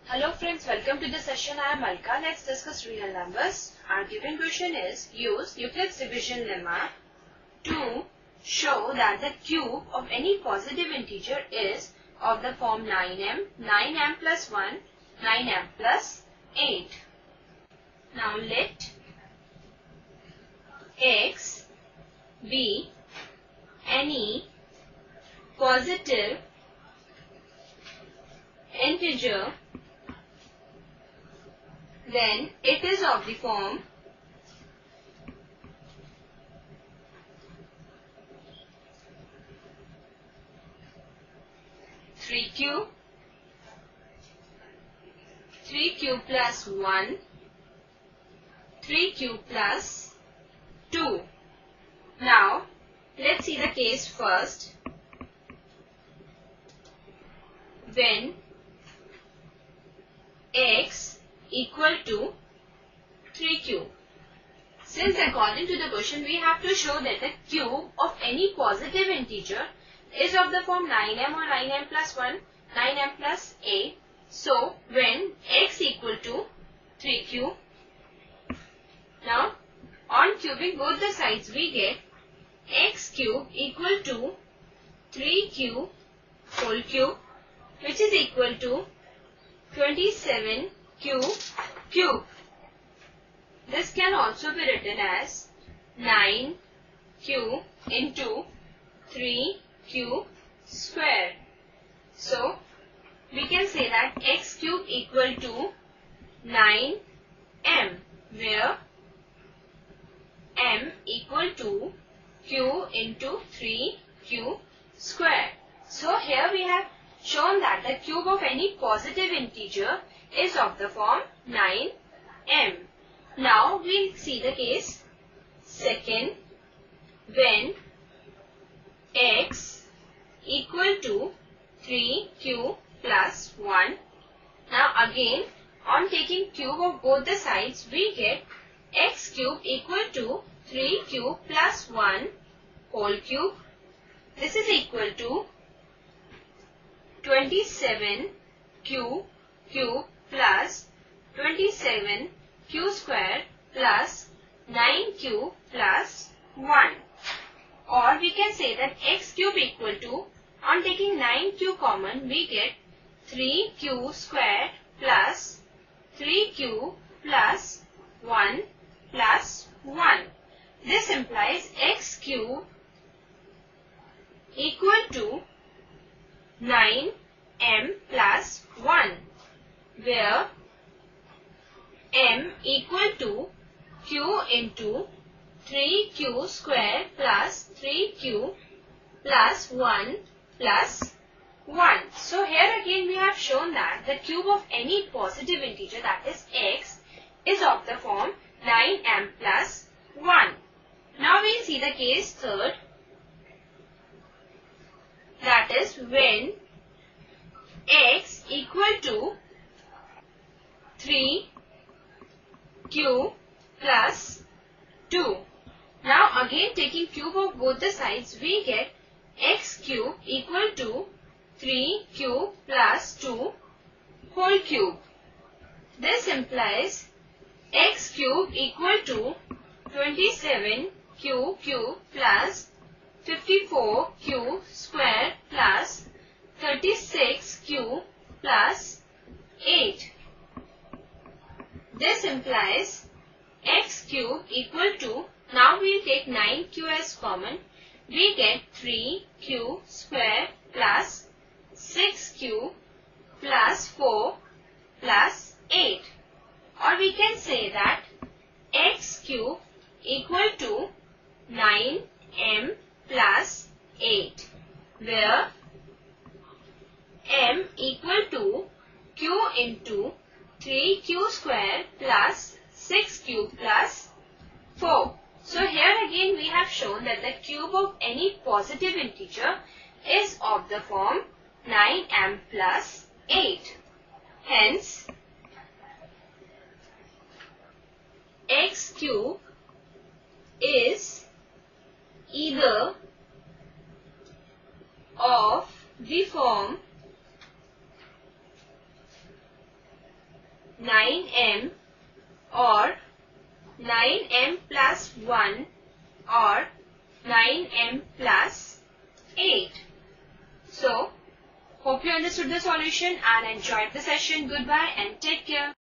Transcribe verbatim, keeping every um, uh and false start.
Hello friends, welcome to the session. I am Malika. Let's discuss real numbers. Our given question is, use Euclid's division lemma to show that the cube of any positive integer is of the form nine m, nine m plus one, nine m plus eight. Now let x be any positive integer, then it is of the form three q, three q plus one, three q plus two. Now, let's see the case first. When x equal to three q. Since according to the question we have to show that the cube of any positive integer is of the form nine m or nine m plus one, nine m plus eight. So, when x equal to three q, now on cubing both the sides we get x cube equal to three q whole cube, which is equal to twenty-seven q cube. This can also be written as nine q into three q square. So, we can say that x cube equal to nine m, where m equal to q into three q square. So, here we have shown that the cube of any positive integer is of the form nine m. Now we see the case second, when x equal to three q plus one. Now again, on taking cube of both the sides we get x cube equal to three q plus one whole cube. This is equal to twenty-seven q cube plus twenty-seven q square plus nine q plus one. Or we can say that x cube equal to, on taking nine q common, we get three q square plus three q plus one plus one. This implies x cube equal to nine m plus one, where m equal to q into three q square plus three q plus one plus one. So here again we have shown that the cube of any positive integer, that is x, is of the form nine m plus one. Now we see the case third, that is when x equal to three q plus two. Now again taking cube of both the sides we get x cube equal to three q plus two whole cube. This implies x cube equal to twenty-seven q cube plus fifty-four q square plus thirty-six q plus eight. This implies x cube equal to, now we take nine q as common, we get three q square plus six q plus four plus eight. Or we can say that x cube equal to nine m plus eight, where m equal to q into three q square plus six q plus four. So here again we have shown that the cube of any positive integer is of the form nine m plus eight. Hence, x cube is either of the form nine m or nine m plus one or nine m plus eight. So, hope you understood the solution and enjoyed the session. Goodbye and take care.